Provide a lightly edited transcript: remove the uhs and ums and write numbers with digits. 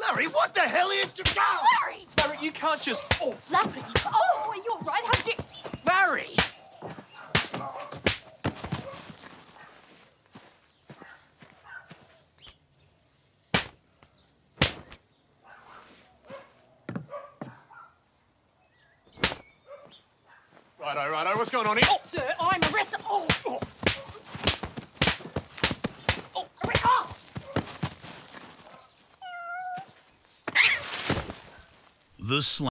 Larry, what the hell are you doing? Larry! Larry, you can't just... Oh, Larry! Oh, are you all right? How did... Larry! Righto, what's going on here? Oh! Sir, I'm arrested. Oh! Oh! Oh! The